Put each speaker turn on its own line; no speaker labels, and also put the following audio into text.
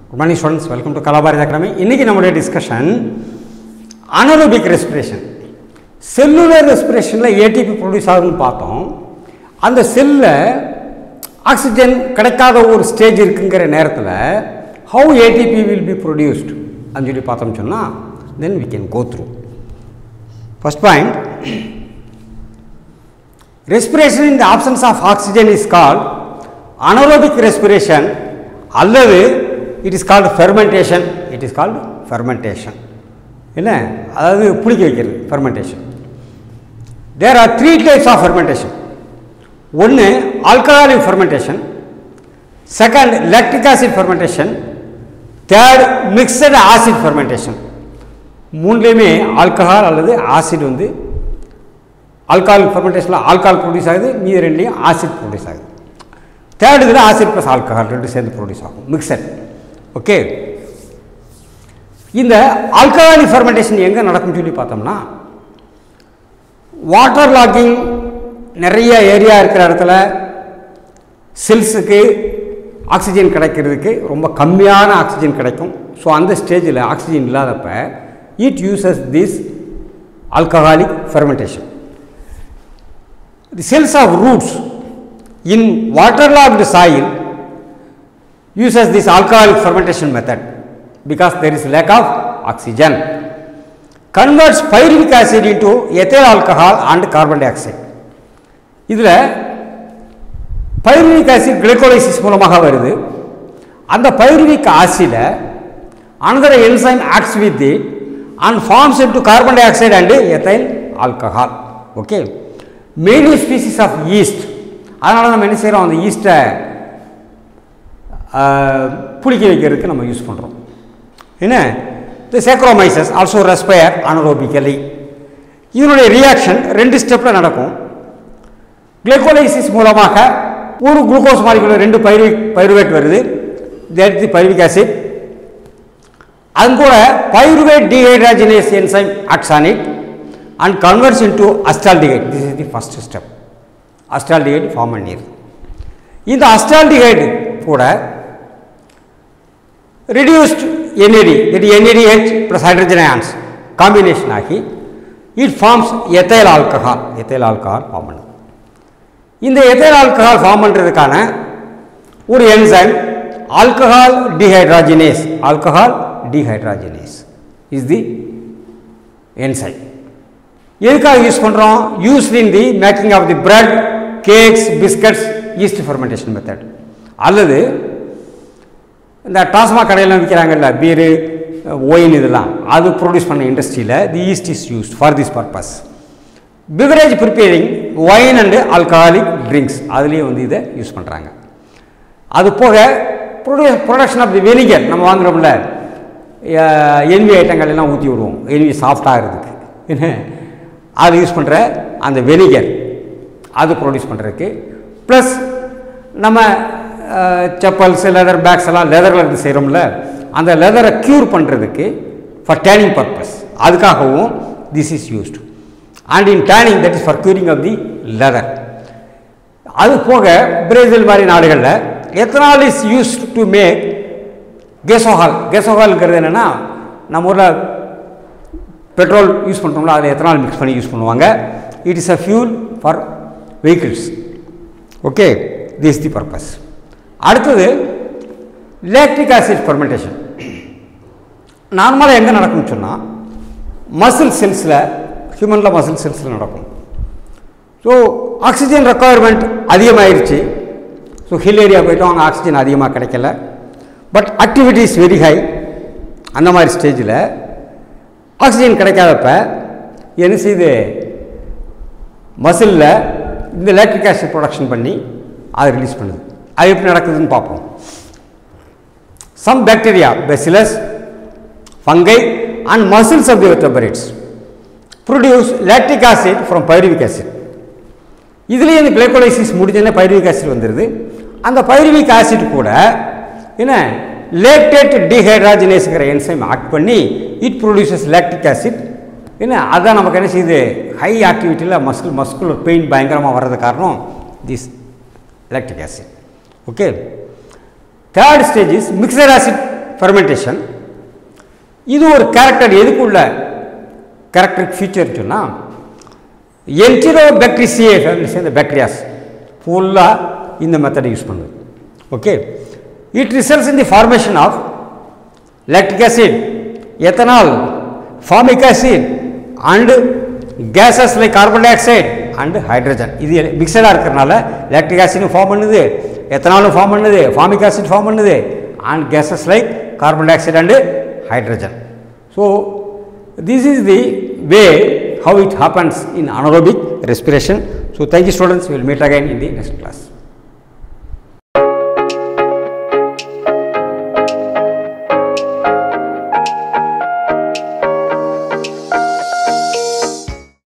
Good morning students, welcome to Kalabharat Academy. இன்னைக்கு நம்மளுடைய discussion anaerobic respiration. Cellular respirationல ATP produce ஆகுதுன்னு பார்த்தோம். அந்த செல்ல ஆக்சிஜன் கிடைக்காத ஒரு ஸ்டேஜ் இருக்குங்கிற நேரத்தில் how ATP will be produced ன்னு சொல்லி பார்த்தோம்னு சொன்னா then we can go through. First point, respiration in the absence of oxygen is called anaerobic respiration அல்லது it is called fermentation. It is called fermentation. என்ன அதாவது புளிக்க வைக்கிறது fermentation. There are three types of fermentation. ஒன்று alcoholic fermentation, second lactic acid fermentation, third mixed acid fermentation. மூணுலேயுமே alcohol அல்லது acid வந்து alcoholic ஃபெர்மெண்டேஷனில் ஆல்கஹால் ப்ரொடியூஸ் ஆகுது, மீது ரெண்டுலேயும் ஆசிட் ப்ரொடியூஸ் ஆகுது. தேர்ட் இதில் ஆசிட் ப்ளஸ் ஆல்கஹால் ரெண்டு சேர்ந்து ப்ரொடியூஸ் ஆகும், மிக்சர். ஓகே, இந்த ஆல்கஹாலிக் ஃபெர்மெண்டேஷன் எங்கே நடக்கும்னு சொல்லி பார்த்தோம்னா வாட்டர் லாக்கிங் நிறைய ஏரியா இருக்கிற இடத்துல செல்ஸுக்கு ஆக்சிஜன் கிடைக்கிறதுக்கு ரொம்ப கம்மியான ஆக்சிஜன் கிடைக்கும். ஸோ அந்த ஸ்டேஜில் ஆக்சிஜன் இல்லாதப்ப it uses this alcoholic fermentation. The cells of roots in waterlogged soil uses this alcoholic fermentation method because there is lack of oxygen. Converts pyruvic acid into ethyl alcohol and carbon dioxide. இதில் pyruvic acid glycolysis மூலமாக வருது. அந்த pyruvic acid another enzyme acts with it and forms into carbon dioxide and ethyl alcohol. Okay, many species of yeast, அதனால் நம்ம என்ன செய்கிறோம், அந்த ஈஸ்ட்டை புளிக்க வைக்கிறதுக்கு நம்ம யூஸ் பண்ணுறோம். என்ன, the Saccharomyces also respire anaerobically. இதனுடைய ரியாக்ஷன் ரெண்டு ஸ்டெப்பில் நடக்கும். கிளைகோலைசிஸ் மூலமாக ஒரு குளுக்கோஸ் மாலிகுலர் ரெண்டு பைருவேட் வருது, that is the pyruvic acid. அது கூட pyruvate dehydrogenase enzyme acts on it and converts into acetaldehyde. This is the first step. Acetaldehyde form பண்ணிடுது. இந்த acetaldehyde கூட reduced NAD, that is NADH plus hydrogen ions combination ஆகி it forms ethyl alcohol. ethyl alcohol form பண்ணுது. இந்த ethyl alcohol form பண்ணுறதுக்கான ஒரு enzyme alcohol dehydrogenase. alcohol dehydrogenase is the enzyme. எதுக்காக use பண்ணுறோம்? used in the making of the bread, cakes, biscuits, yeast fermentation method. அல்லது இந்த டாஸ்மாக் கடையெல்லாம் விற்கிறாங்கல்ல, beer, wine, இதெல்லாம் அது ப்ரொடியூஸ் பண்ண இண்டஸ்ட்ரியில் the yeast is used for this purpose. Beverage preparing wine and alcoholic drinks, அதுலேயும் வந்து இதை யூஸ் பண்ணுறாங்க. அது போக ப்ரொடக்ஷன் ஆஃப் தி வெனிகர், நம்ம வாங்குகிறோம்ல என்வி ஐட்டங்கள் எல்லாம் ஊற்றி விடுவோம் என்வி சாஃப்டாகிறதுக்கு, என்ன அது யூஸ் பண்ணுற அந்த வெனிகர் அது ப்ரொடியூஸ் பண்ணுறதுக்கு, ப்ளஸ் நம்ம செப்பல்ஸ், லெதர் பேக்ஸ் எல்லாம் லெதரில் இருந்து செய்கிறோம்ல, அந்த லெதரை க்யூர் பண்ணுறதுக்கு ஃபார் டேனிங் பர்பஸ், அதுக்காகவும் this is used. And in tanning that is for curing of the leather. அது போக பிரேசில் மாதிரி நாடுகளில் ethanol is used to make gasohol. கேசோஹால்ங்கிறது என்னென்னா, நம்ம ஊரில் பெட்ரோல் யூஸ் பண்ணுறோம்ல, அதில் எத்தனால் மிக்ஸ் பண்ணி யூஸ் பண்ணுவாங்க. It is a fuel for vehicles. Okay, this is the purpose. அடுத்தது லாக்டிக் ஆசிட் ஃபெர்மெண்டேஷன். நார்மலாக எங்கே நடக்கும்னு சொன்னால் மசில் செல்ஸில், ஹியூமனில் மசில் செல்ஸில் நடக்கும். ஸோ ஆக்சிஜன் ரெக்குயர்மெண்ட் அதிகமாகிடுச்சு. ஸோ ஹில் ஏரியா போய்ட்டோம், அங்கே ஆக்சிஜன் அதிகமாக கிடைக்கல, but activity is very high. அந்த மாதிரி ஸ்டேஜில் ஆக்சிஜன் கிடைக்காதப்ப என்ன செய்யுது, மசிலில் இந்த லாக்டிக் ஆசிட் ப்ரொடக்ஷன் பண்ணி அதை ரிலீஸ் பண்ணுது. அது எப்படி நடக்குதுன்னு பார்ப்போம். Some bacteria, bacillus, fungi and muscles of the vertebrates produce lactic acid from pyruvic acid. இதுலேயே இந்த கிளைகோலைசிஸ் முடிஞ்சோடனே பைருவிக் ஆசிட் வந்துடுது. அந்த பைருவிக் ஆசிட் கூட என்ன லேக்டேட் டீஹைட்ராஜினேஸுங்கிற என்சைம் ஆக்ட் பண்ணி இட் ப்ரொடியூசஸ் லாக்டிக் ஆசிட். என்ன அதுதான் நமக்கு என்ன செய்யுது, ஹை ஆக்டிவிட்டியில் மஸ்குலர் பெயின் பயங்கரமாக வர்றது காரணம் this lactic acid. Okay, third stage is mixed acid fermentation. இது ஒரு கேரக்டர், எதுக்குள்ள கேரக்டரிக் ஃபீச்சர் சொன்னால் என்டிரோபாக்டீரியே இந்த பாக்டீரியாஸ் ஃபுல்லாக இந்த மெத்தடை யூஸ் பண்ணுது. Okay, it results in the formation of lactic acid, ethanol, formic acid and gases like carbon dioxide and hydrogen. இது மிக்சடாக இருக்கிறனால லாக்டிக் ஆசிடும் ஃபார்ம் பண்ணுது, எத்தனாலும் ஃபார்ம் பண்ணுது, ஃபார்மிக் ஆசிட் ஃபார்ம் பண்ணுது and gases like carbon dioxide and hydrogen. So this is the way how it happens in anaerobic respiration. So thank you students, we will meet again in the next class.